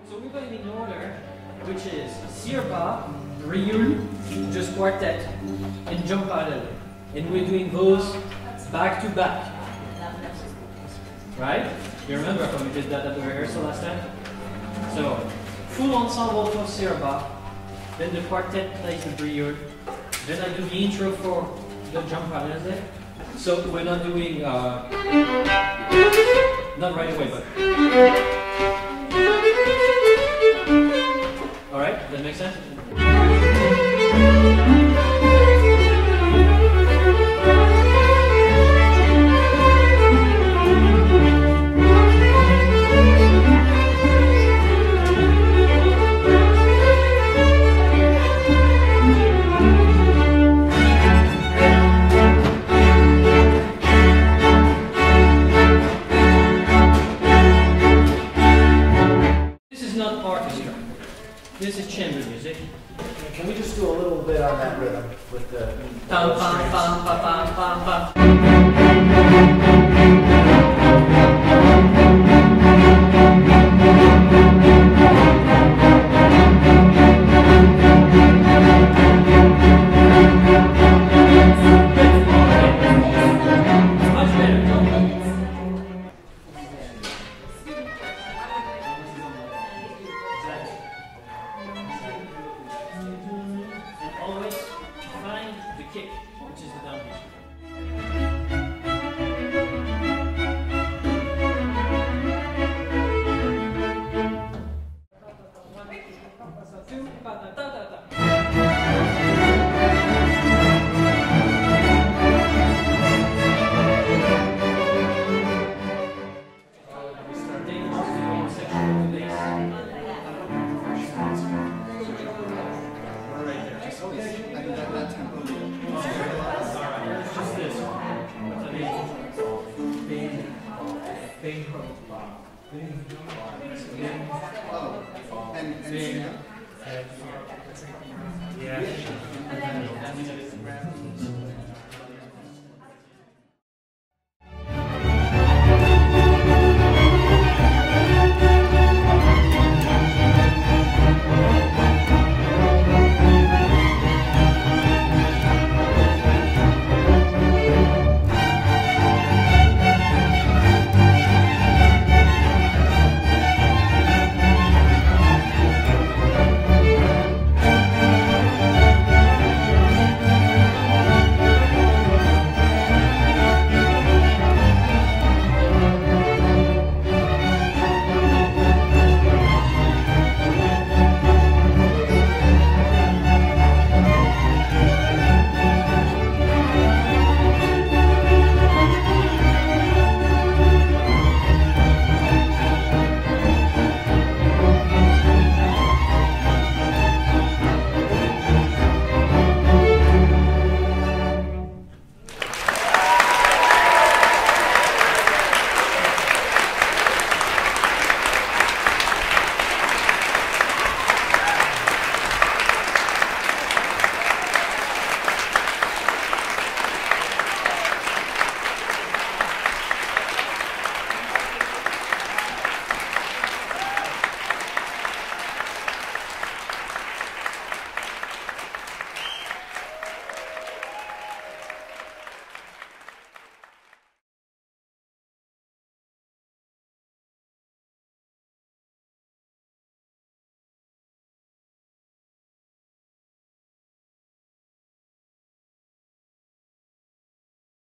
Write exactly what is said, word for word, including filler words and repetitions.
So we're going in order, which is Sirba, Briul, just quartet, and jump parallel. And we're doing those back to back. Right? You remember how we did that at the rehearsal last time? So, full ensemble for Sirba, then the quartet plays the Briul, then I do the intro for the jump parallel. So we're not doing, uh, not right away, but. Alright, that makes sense? This is chamber music. Can we just do a little bit on that rhythm with the pam pam pam pam pam pam pam.